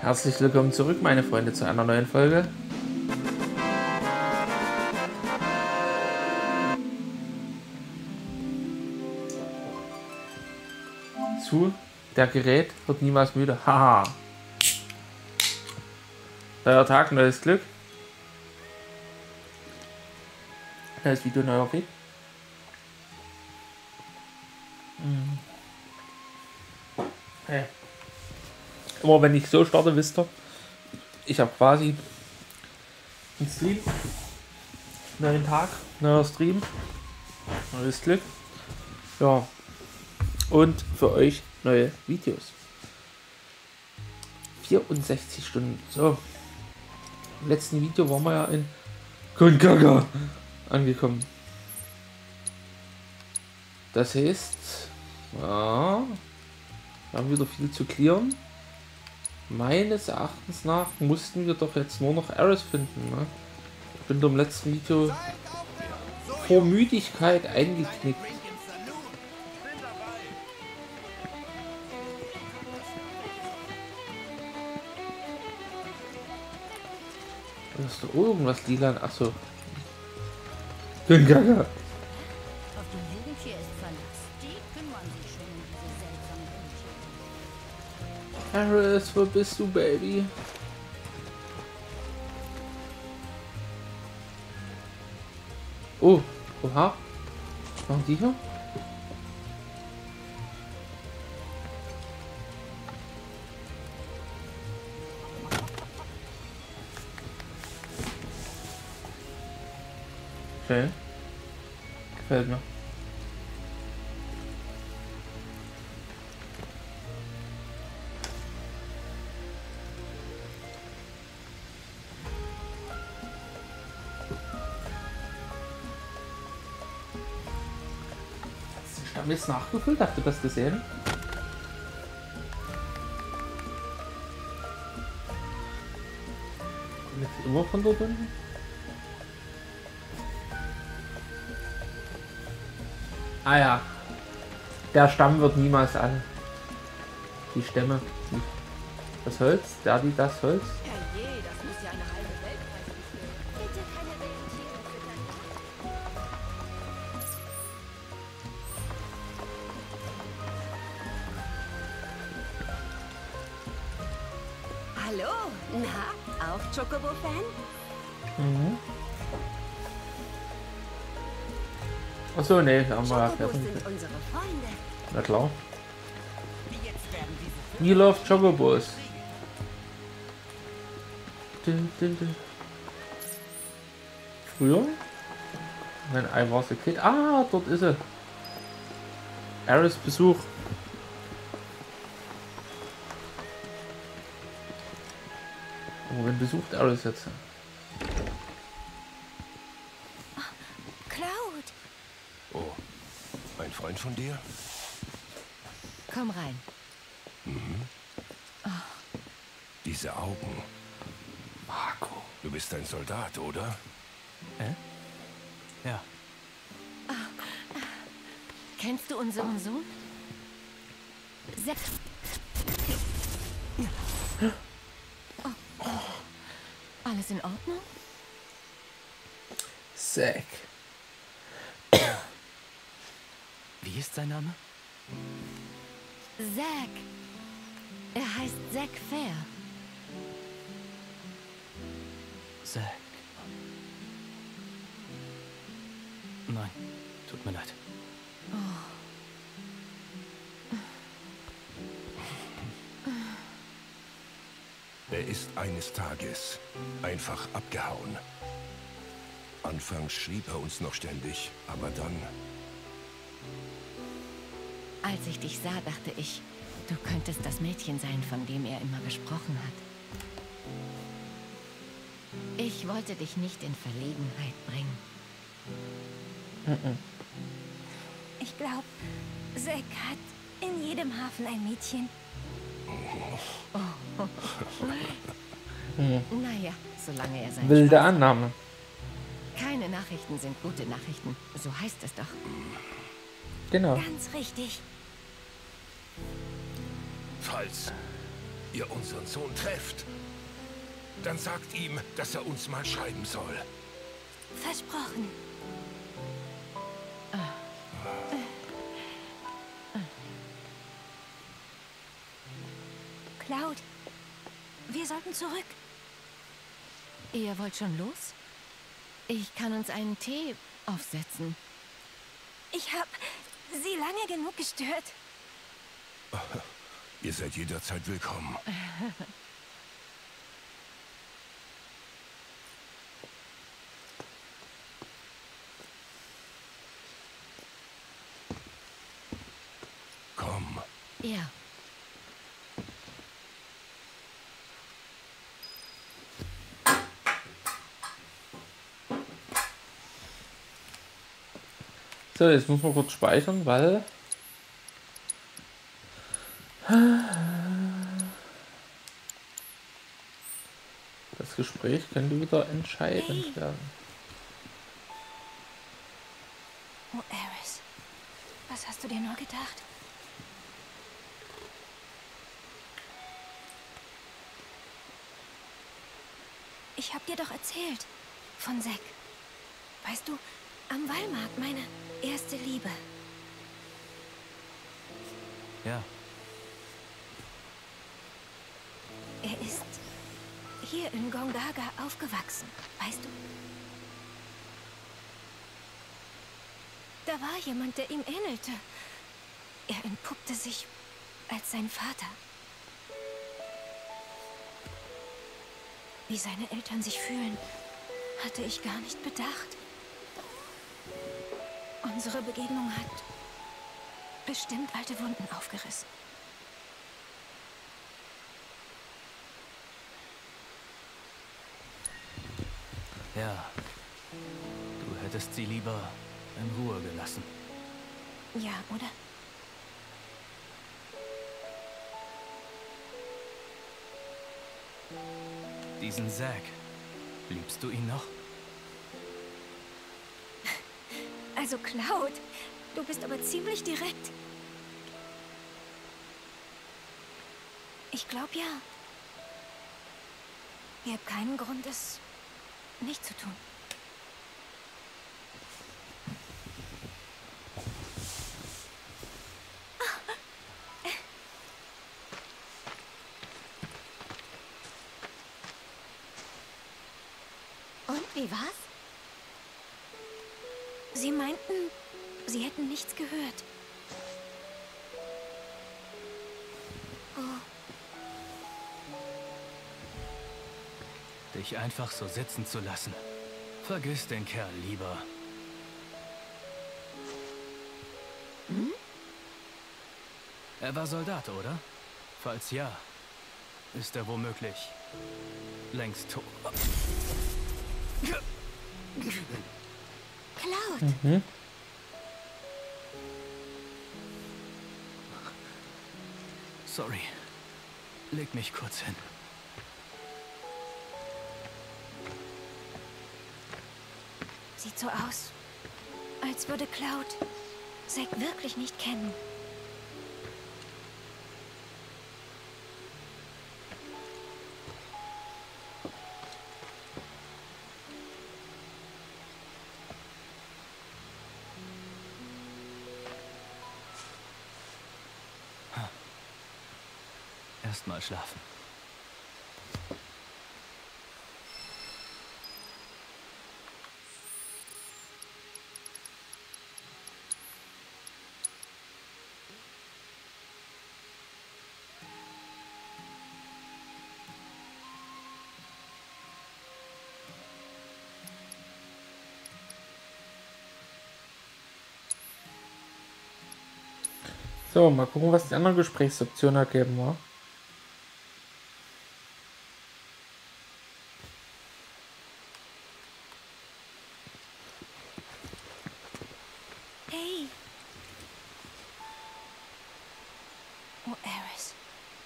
Herzlich willkommen zurück, meine Freunde, zu einer neuen Folge. Der Gerät wird niemals müde. Haha. Neuer Tag, neues Glück. Neues Video, neuer Weg. Hey. Immer wenn ich so starte, wisst ihr, ich habe quasi einen Stream. Neuen Tag, neuer Stream. Neues Glück. Ja. Und für euch neue Videos. 64 Stunden. So. Im letzten Video waren wir ja in Konkaga angekommen. Das heißt, ja, wir haben wieder viel zu clearen. Meines Erachtens nach mussten wir doch jetzt nur noch Ares finden. Ne? Ich bin im letzten Video vor Müdigkeit eingeknickt. Ist da irgendwas lila? Achso. Konkaga. Ares, wo bist du, Baby? Oh, oha. Was machen die hier? Okay. Gefällt mir. Haben wir jetzt nachgefüllt? Habt ihr das gesehen? Kommt jetzt immer von dort unten? Ah ja. Der Stamm wird niemals an. Die Stämme. Das Holz? Das Holz? Hallo, na, auch Chocobo-Fan? Mhm. Achso, nee, haben wir ja Chocobos sind unsere Freunde. Na klar. We love Chocobos. Früher? Wenn I was a kid. Ah, dort ist er. Ares Besuch. Wohin besucht Ares jetzt? Cloud! Oh, ein Freund von dir? Komm rein. Diese Augen. Marco. Du bist ein Soldat, oder? Ja. Kennst du unseren Sohn? Alles in Ordnung? Zack. Wie ist sein Name? Zack. Er heißt Zack Fair. Zack. Nein, tut mir leid. Er ist eines Tages einfach abgehauen. Anfangs schrieb er uns noch ständig, aber dann... Als ich dich sah, dachte ich, du könntest das Mädchen sein, von dem er immer gesprochen hat. Ich wollte dich nicht in Verlegenheit bringen. Ich glaube, Zack hat in jedem Hafen ein Mädchen. Naja, solange er sein Wilde Spaß hat. Annahme. Keine Nachrichten sind gute Nachrichten. So heißt es doch. Genau. Ganz richtig. Falls ihr unseren Sohn trefft, dann sagt ihm, dass er uns mal schreiben soll. Versprochen. Cloud, wir sollten zurück. Ihr wollt schon los? Ich kann uns einen Tee aufsetzen. Ich hab Sie lange genug gestört. Ihr seid jederzeit willkommen. Komm. Ja. So, jetzt muss man kurz speichern, weil das Gespräch könnte wieder entscheidend werden. Oh, Eris, was hast du dir nur gedacht? Ich hab dir doch erzählt von Zack. Weißt du, am Wallmarkt, meine erste Liebe. Ja, Er ist hier in Gongaga aufgewachsen, weißt du? Da war jemand, der ihm ähnelte. Er entpuppte sich als sein Vater. Wie seine Eltern sich fühlen, hatte ich gar nicht bedacht. Unsere Begegnung hat bestimmt alte Wunden aufgerissen. ja. Du hättest sie lieber in Ruhe gelassen. Ja, oder? Diesen Zack, liebst du ihn noch? Also Cloud, du bist aber ziemlich direkt. Ich glaube ja. Ihr habt keinen Grund, es nicht zu tun. Und wie war's? Sie meinten, sie hätten nichts gehört. Oh, Dich einfach so sitzen zu lassen. Vergiss den Kerl lieber. Er war Soldat, oder? Falls ja, ist er womöglich längst tot. Cloud! Sorry. Leg mich kurz hin. Sieht so aus, als würde Cloud Zack wirklich nicht kennen. Erstmal schlafen. So, mal gucken, was die anderen Gesprächsoptionen ergeben, wa? Hey! Oh, Eris.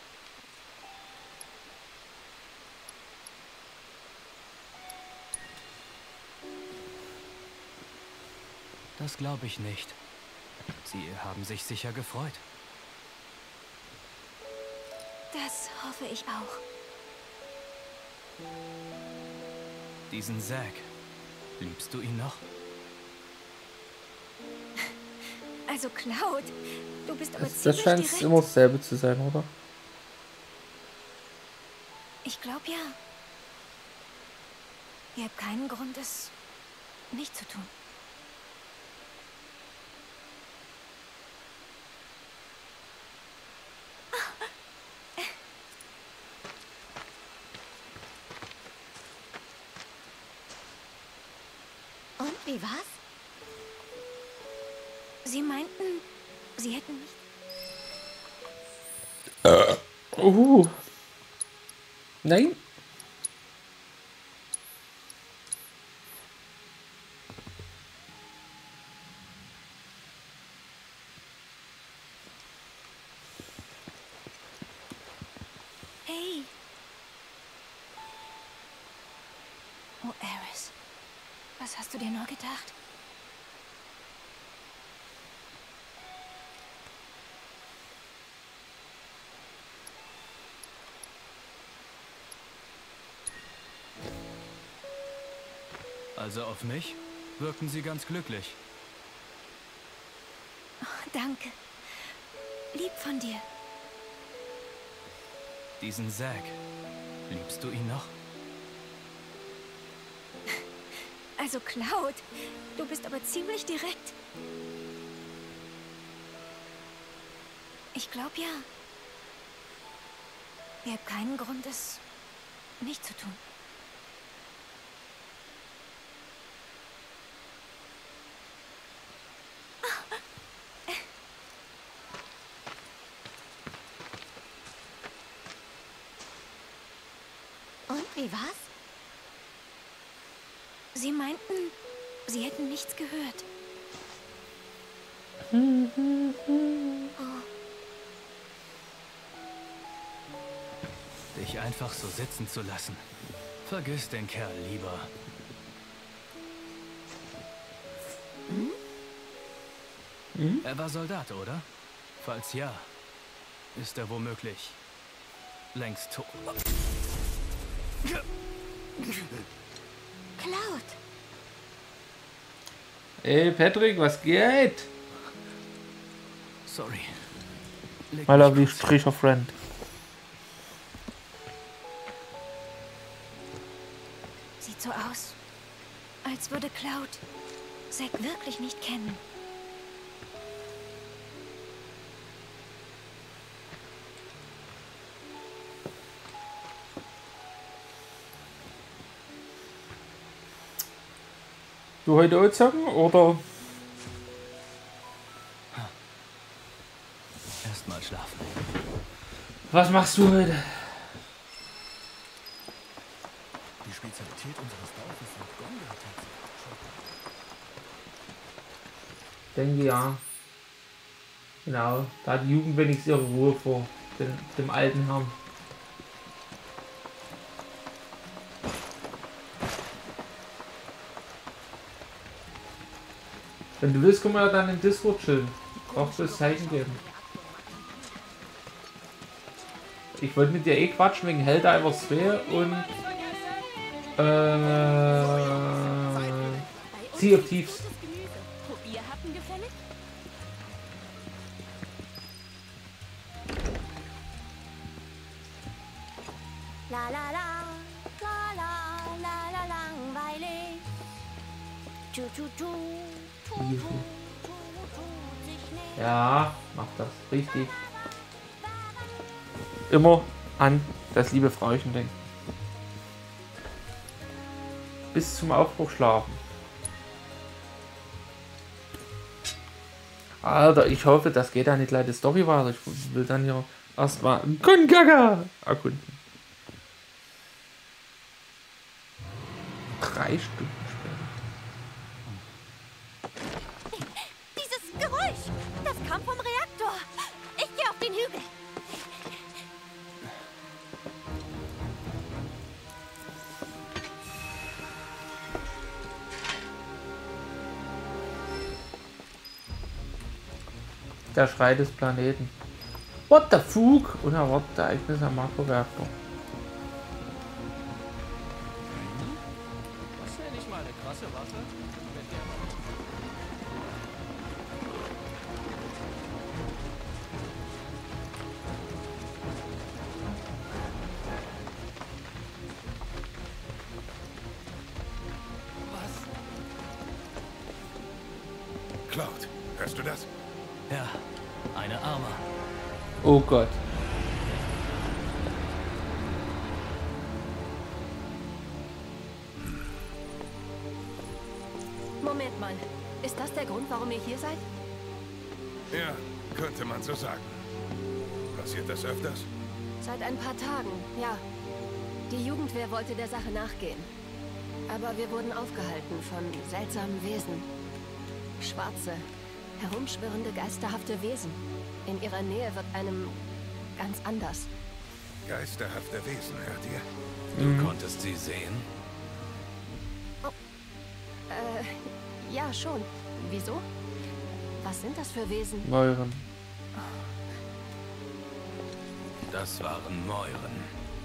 Das glaube ich nicht. Sie haben sich sicher gefreut. Das Das hoffe ich auch. Diesen Zack. Liebst du ihn noch? Also Cloud, du bist aber Das ziemlich scheint direkt. immer dasselbe zu sein, oder? Ich glaube ja. Ihr habt keinen Grund, es nicht zu tun. Und wie war's? Sie meinten, sie hätten nicht... Nein. Hey. Oh, Eris. Was hast du dir nur gedacht? Also auf mich wirken sie ganz glücklich. Oh, danke. Lieb von dir. Diesen Zack. Liebst du ihn noch? Also Cloud, du bist aber ziemlich direkt. Ich glaube ja. Ihr habt keinen Grund, es nicht zu tun. Und wie war's? Sie meinten, sie hätten nichts gehört. Dich einfach so sitzen zu lassen. Vergiss den Kerl lieber. Er war Soldat, oder? Falls ja, ist er womöglich längst tot. Cloud, Ey, Patrick, was geht? Sorry. Leg My mich lovely kurz. Stricher friend. sieht so aus, als würde Cloud Zack wirklich nicht kennen. Du heute auch zocken, oder? Erstmal schlafen. Was machst du heute? Die Spezialität unseres Dorfes sind Gondel. Denke ja. Genau, da hat die Jugend wenigstens ihre Ruhe vor dem alten Herrn. Wenn du willst, können wir ja dann im Discord chillen. Brauchst du das Zeichen geben. Ich wollte mit dir eh quatschen wegen Helldivers 2 und Sea of Thieves. Probierhappen gefällig? La la la, la la la la langweilig. Tschu tschu tschu, tu tu tu tu sich nicht. Ja, mach das. Richtig. Immer an das liebe Frauchen denken. Bis zum Aufbruch schlafen. Alter, ich hoffe, das geht dann nicht gleich die Story weiter. Ich will dann hier erstmal Gongaga erkunden. 3 Stunden später. Dieses Geräusch, das kam vom Reaktor. Ich gehe auf den Hügel. Der Schrei des Planeten. What the fuck? Unerwartete Ereignisse am Makroreaktor. Das ist ja nicht mal eine krasse Waffe. Mit der man Cloud, hörst du das? Ja, eine Arma. Oh Gott. Moment mal. Ist das der Grund, warum ihr hier seid? Ja, könnte man so sagen. Passiert das öfters? Seit ein paar Tagen, ja. Die Jugendwehr wollte der Sache nachgehen. Aber wir wurden aufgehalten von seltsamen Wesen. Schwarze, herumschwirrende, geisterhafte Wesen. In ihrer Nähe wird einem ganz anders. Geisterhafte Wesen, hört ihr? Du konntest sie sehen? Ja, schon. Wieso? Was sind das für Wesen? Mäuren. Das waren Mäuren.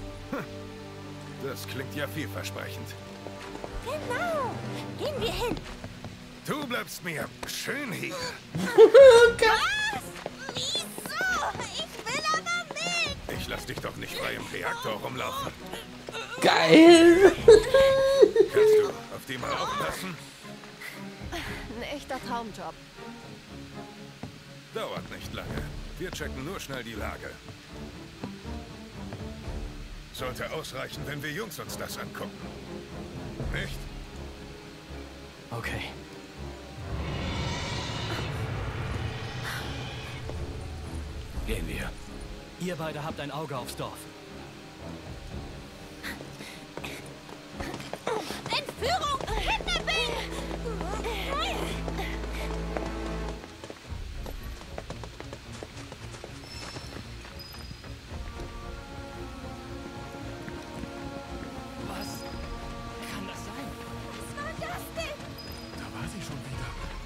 Das klingt ja vielversprechend. Genau. Gehen wir hin. Du bleibst mir schön hier. Was? Wieso? Ich will aber mit. Ich lass dich doch nicht frei im Reaktor rumlaufen. Geil! Kannst du auf die mal aufpassen? Ein echter Traumjob. Dauert nicht lange. Wir checken nur schnell die Lage. Sollte ausreichen, wenn wir Jungs uns das angucken. Nicht? Okay. Gehen wir. Ihr beide habt ein Auge aufs Dorf. Entführung! Kidnapping! Was kann das sein? Was war das denn? Da war sie schon wieder.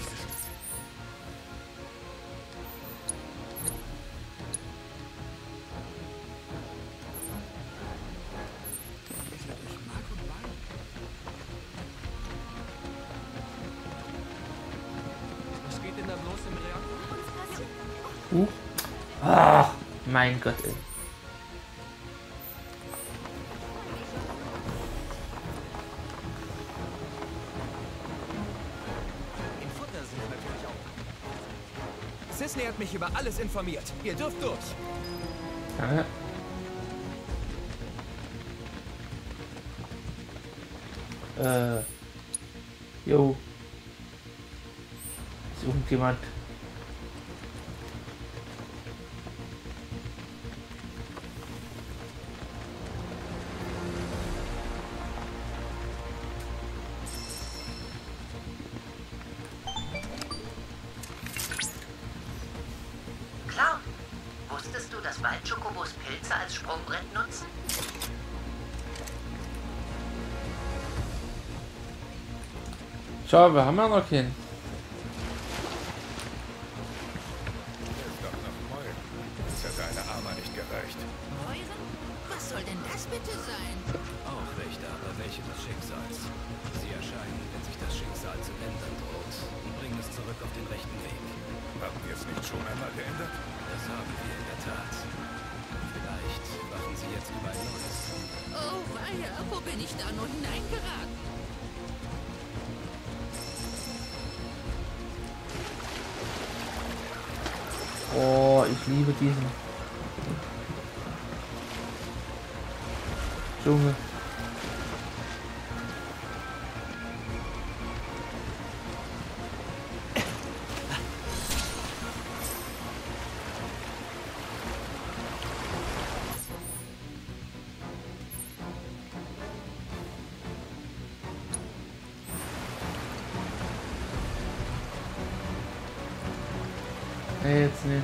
Was geht denn da bloß im Reaktor? Ach, mein Gott, ey. Im Futter sind natürlich auch. Sisney hat mich über alles informiert. Ihr dürft durch. Danke. Jo. Ist irgendjemand? Cloud, wusstest du, dass Waldschokobos Pilze als Sprungbrett nutzen? Schau, wir haben ja noch keinen. Ist doch noch Mäuren. Das hätte eine Arma nicht gereicht. Mäuren? Was soll denn das bitte sein? Auch Wächter, aber welche des Schicksals? Sie erscheinen, wenn sich das Schicksal zu ändern droht und bringen es zurück auf den rechten Weg. Haben wir es nicht schon einmal geändert? Das haben wir in der Tat. Vielleicht wachen sie jetzt über ein neues. Oh weia, wo bin ich da nur hineingeraten? Oh, ich liebe diesen Dschungel. Nee, jetzt nicht.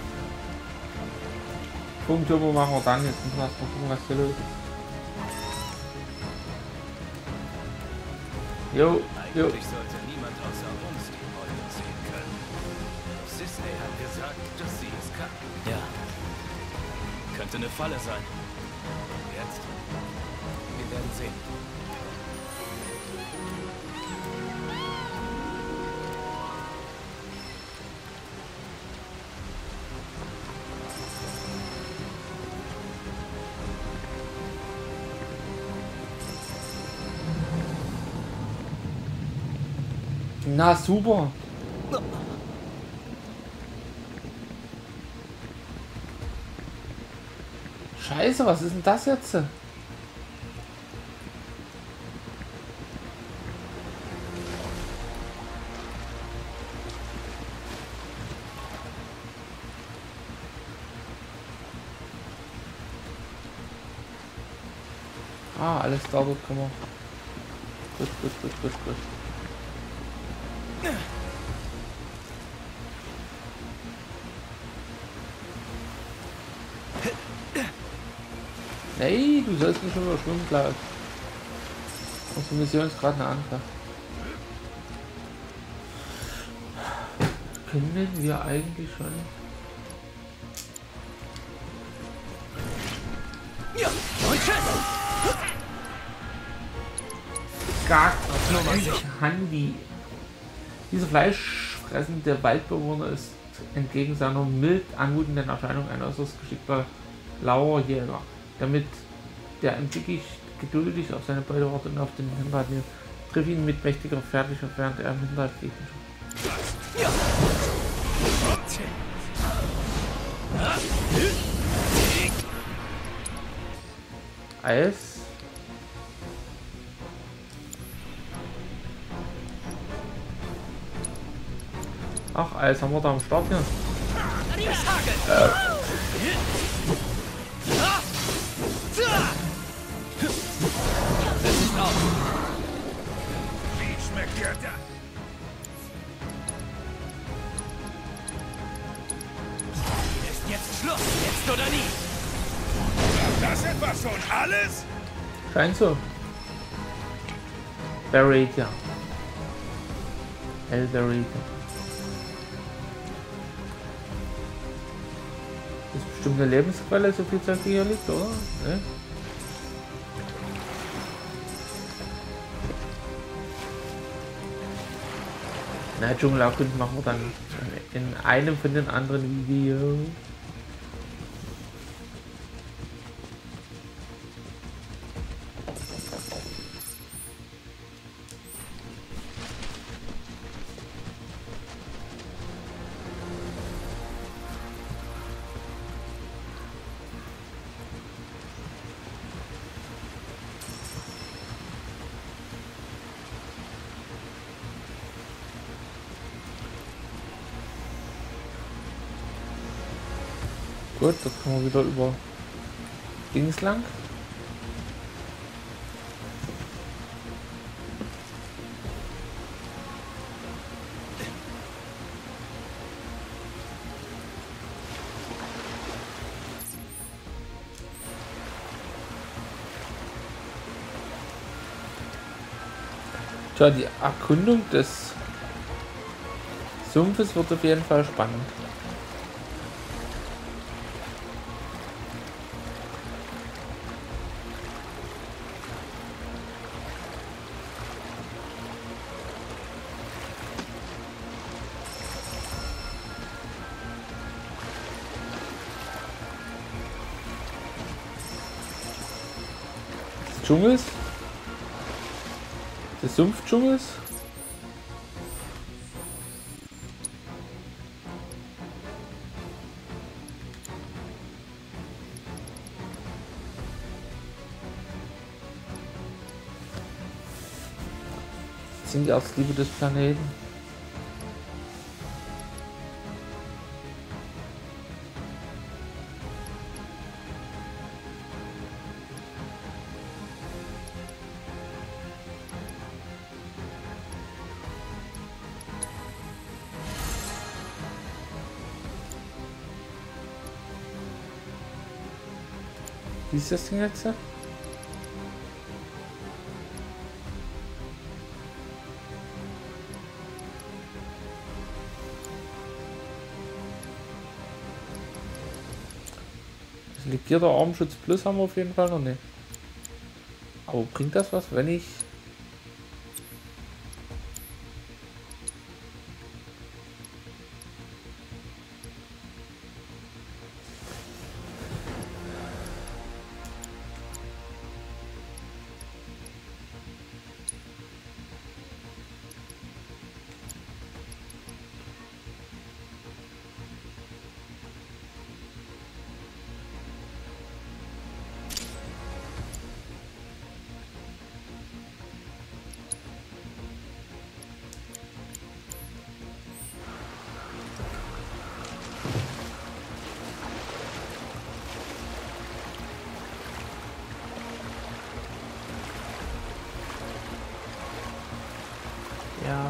Funkturbo machen wir dann. Jetzt müssen wir erst mal gucken, was hier los ist. Jo, jo. Eigentlich sollte niemand außer uns die Beute ziehen können. Sisney hat gesagt, dass sie es kann. Ja, könnte eine Falle sein. Jetzt? Wir werden sehen. Na super. Scheiße, was ist denn das jetzt? Ah, alles da dort kann man. Gut. Hey, du sollst nicht schon überschwimmen, Klaus. Unsere Mission ist gerade eine andere. Können wir eigentlich schon... Ja, und tschüss! Gar Handy. Dieser fleischfressende Waldbewohner ist entgegen seiner mild anmutenden Erscheinung ein äußerst geschickter Lauerjäger. Damit der im Dickicht geduldig auf seine Beute wartet und auf den Hinterhalt nimmt, triff ihn mit mächtiger Fertigkeit, während er im Hinterhalt liegt. Ja. Eis. Ach, Eis haben wir da am Start hier. Wie schmeckt dir das? Ist jetzt Schluss, jetzt oder nie. War das etwa schon alles? Scheint so. Berater. El Berater. Das ist bestimmt eine Lebensquelle, so viel Zeit wie hier liegt, oder? Ne? Na, Dschungelerkunden machen wir dann in einem von den anderen Videos. Gut, da kommen wir wieder über Dings lang. Tja, die Erkundung des Sumpfes wird auf jeden Fall spannend. Dschungels, des Sumpfdschungels. Das sind die Erzliebe des Planeten. Wie ist das Ding jetzt? Legierter Armschutz Plus haben wir auf jeden Fall noch nicht. Aber bringt das was, wenn ich... Ja.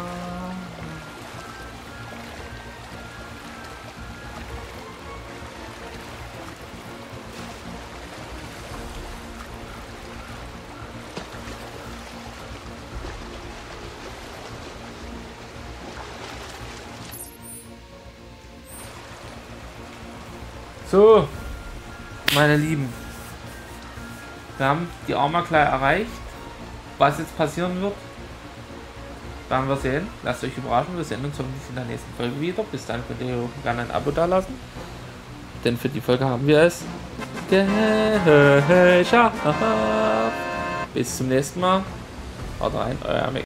So, meine Lieben, wir haben die Arma gleich erreicht. Was jetzt passieren wird, werden wir sehen. Lasst euch überraschen. Wir sehen uns hoffentlich in der nächsten Folge wieder. Bis dann könnt ihr gerne ein Abo dalassen. Denn für die Folge haben wir es geschafft. Bis zum nächsten Mal. Haut rein, euer Mick.